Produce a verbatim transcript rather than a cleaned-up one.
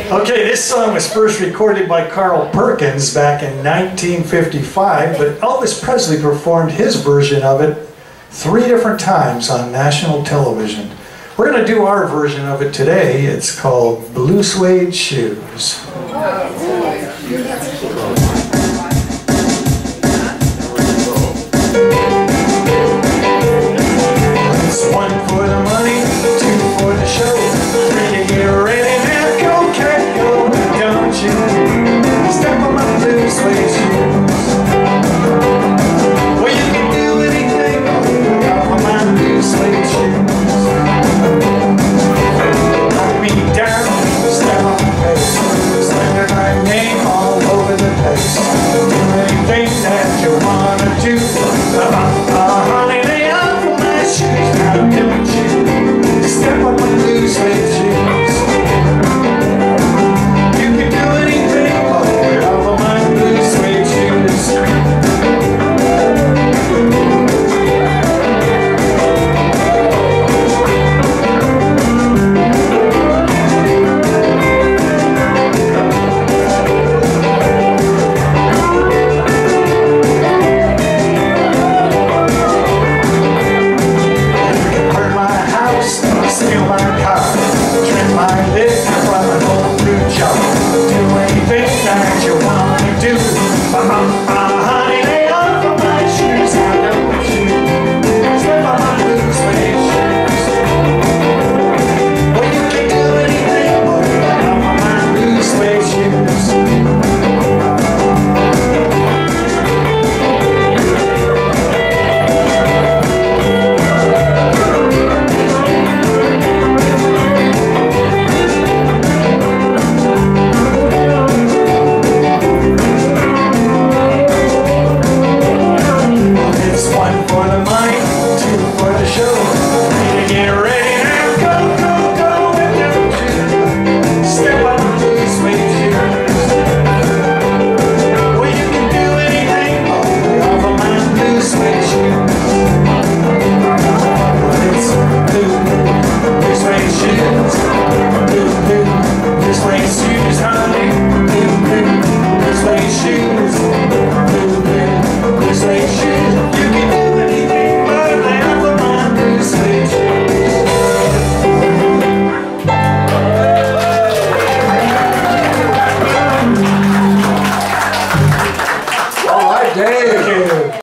Okay, this song was first recorded by Carl Perkins back in nineteen fifty-five, but Elvis Presley performed his version of it three different times on national television. We're going to do our version of it today. It's called Blue Suede Shoes.